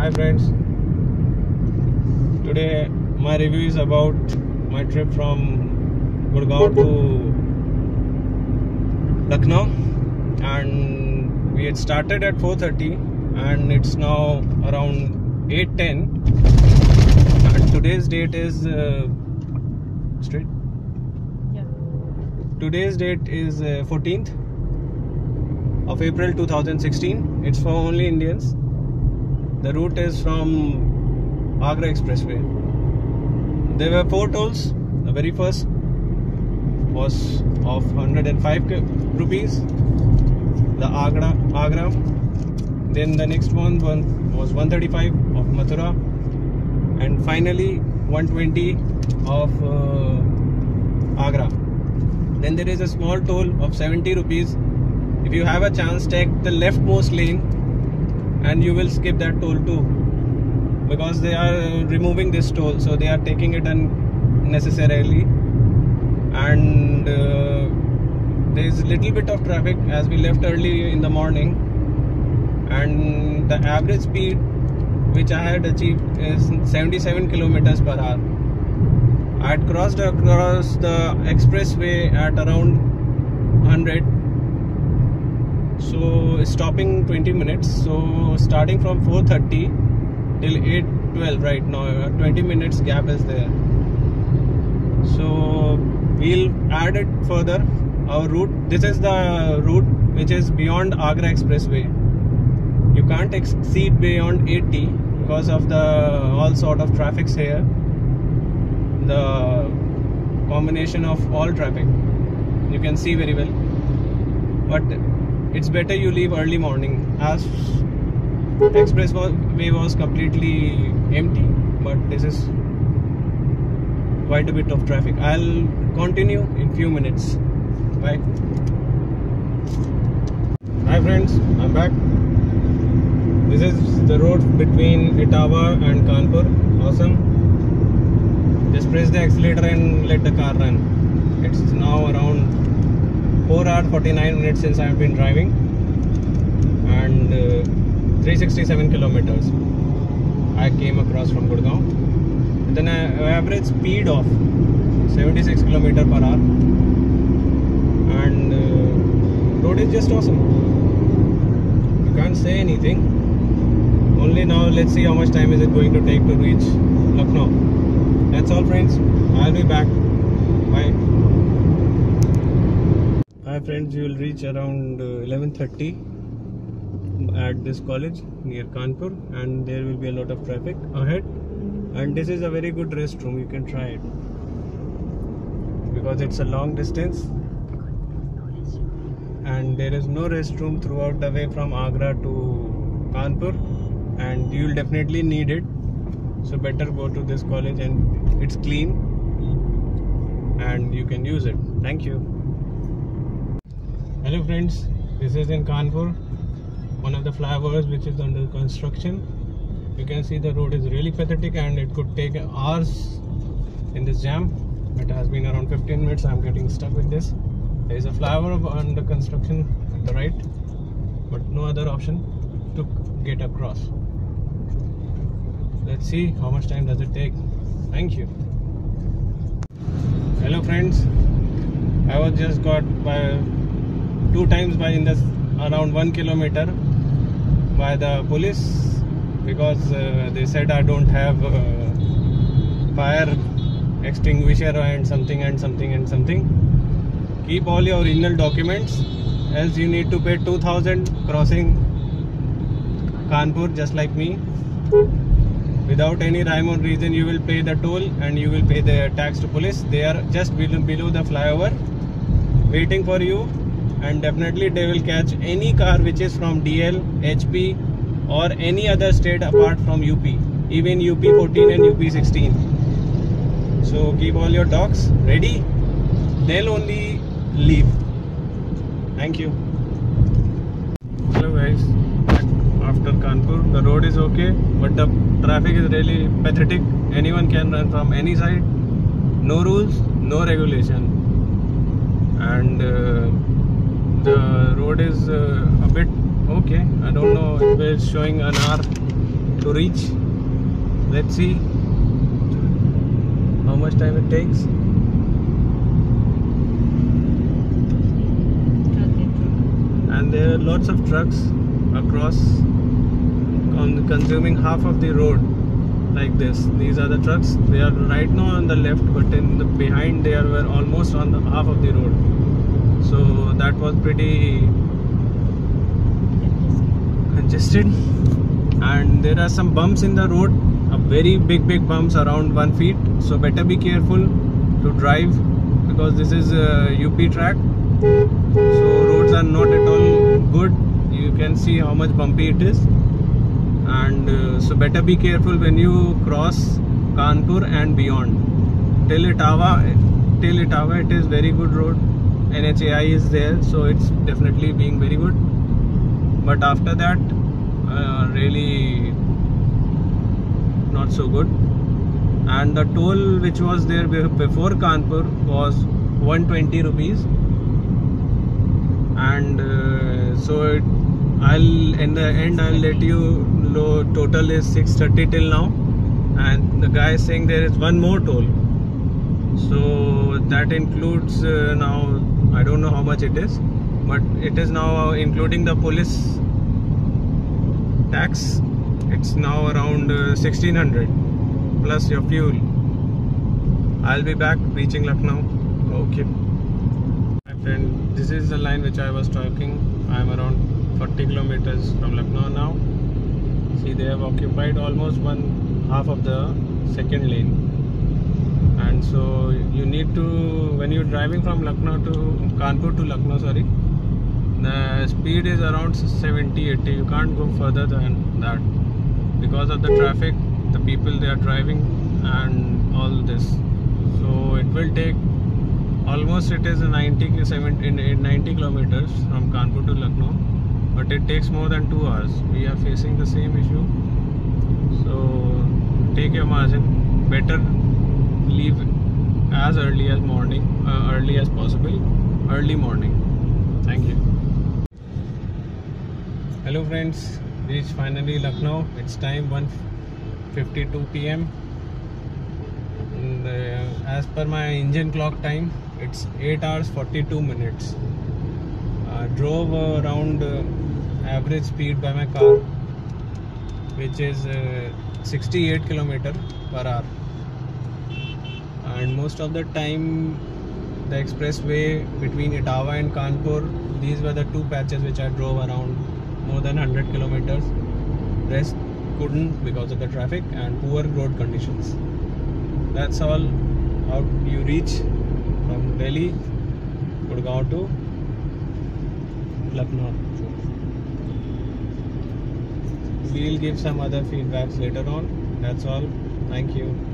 Hi friends, today my review is about my trip from Gurgaon to Lucknow, and we had started at 4:30 and it's now around 8:10, and today's date is straight. Yeah. Today's date is 14th of April 2016. It's for only Indians. The route is from Agra Expressway. There were 4 tolls. The very first was of 105 rupees, the Agra. Then the next one was 135 of Mathura, and finally 120 of Agra. Then there is a small toll of 70 rupees. If you have a chance, take the leftmost lane and you will skip that toll too, because they are removing this toll, so they are taking it unnecessarily, and there is little bit of traffic as we left early in the morning, and the average speed which I had achieved is 77 kilometers per hour. I had crossed across the expressway at around 100, so stopping 20 minutes. So starting from 4:30 till 8:12 right now, 20 minutes gap is there. So we'll add it further, our route. This is the route which is beyond Agra Expressway. You can't exceed beyond 80 because of the all sort of traffics here, the combination of all traffic you can see very well. But it's better you leave early morning, as expressway was completely empty, but this is quite a bit of traffic. I'll continue in few minutes. Bye. Hi friends, I'm back. This is the road between Etawah and Kanpur. Awesome. Just press the accelerator and let the car run. It's now around 4 hours 49 minutes since I have been driving, and 367 kilometers I came across from Gurgaon with an average speed of 76 kilometers per hour, and road is just awesome. You can't say anything. Only now let's see how much time is it going to take to reach Lucknow. That's all friends, I'll be back. Bye. Hi friends, you will reach around 11:30 at this college near Kanpur, and there will be a lot of traffic ahead, and this is a very good restroom. You can try it because it's a long distance and there is no restroom throughout the way from Agra to Kanpur, and you will definitely need it. So better go to this college, and it's clean and you can use it. Thank you. Hello friends, this is in Kanpur, one of the flyovers which is under construction. You can see the road is really pathetic and it could take hours in this jam. It has been around 15 minutes. I'm getting stuck with this. There is a flyover under construction at the right, but no other option to get across. Let's see how much time does it take. Thank you. Hello friends, I was just got by 2 times by in this around 1 kilometer by the police, because they said I don't have fire extinguisher and something and something and something. Keep all your original documents, else you need to pay 2,000 crossing Kanpur just like me. Without any rhyme or reason you will pay the toll and you will pay the tax to police. They are just below the flyover waiting for you, and definitely they will catch any car which is from DL, HP or any other state apart from UP, even UP 14 and UP 16. So keep all your docs ready, they'll only leave. Thank you. Hello guys, after Kanpur the road is okay, but the traffic is really pathetic. Anyone can run from any side, no rules, no regulation, and the road is a bit okay. I don't know, it was showing an hour to reach. Let's see how much time it takes. And there are lots of trucks across, consuming half of the road like this. These are the trucks. They are right now on the left, but in the behind they were almost on the half of the road. So that was pretty congested. And there are some bumps in the road, a very big bumps around 1 feet. So better be careful to drive, because this is a UP track. So roads are not at all good. You can see how much bumpy it is. And so better be careful when you cross Kanpur and beyond. Till Etawah it is very good road. NHAI is there, so it's definitely being very good. But after that, really not so good. And the toll which was there before Kanpur was 120 rupees. And so in the end I'll let you know total is 630 till now, and the guy is saying there is one more toll. So that includes now I don't know how much it is, but it is now including the police tax. It's now around 1600 plus your fuel. I'll be back reaching Lucknow. Okay. And this is the line which I was talking. I am around 40 kilometers from Lucknow now. See, they have occupied almost one half of the second lane. And so you need to, when you're driving from Lucknow to Kanpur to Lucknow, sorry, the speed is around 70-80. You can't go further than that because of the traffic, the people they are driving, and all this. So it will take almost, it is 90 kilometers from Kanpur to Lucknow, but it takes more than 2 hours. We are facing the same issue. So take your margin. Better leave as early as morning, early as possible, early morning. Thank you. Hello friends, reached finally Lucknow. It's time 1:52 p.m. And as per my engine clock time, it's 8 hours 42 minutes. Drove around average speed by my car, which is 68 km per hour. And most of the time, the expressway between Etawah and Kanpur, these were the two patches which I drove around more than 100 kilometers. Rest couldn't because of the traffic and poor road conditions. That's all. How you reach from Delhi, Gurgaon to Lucknow. We'll give some other feedbacks later on. That's all. Thank you.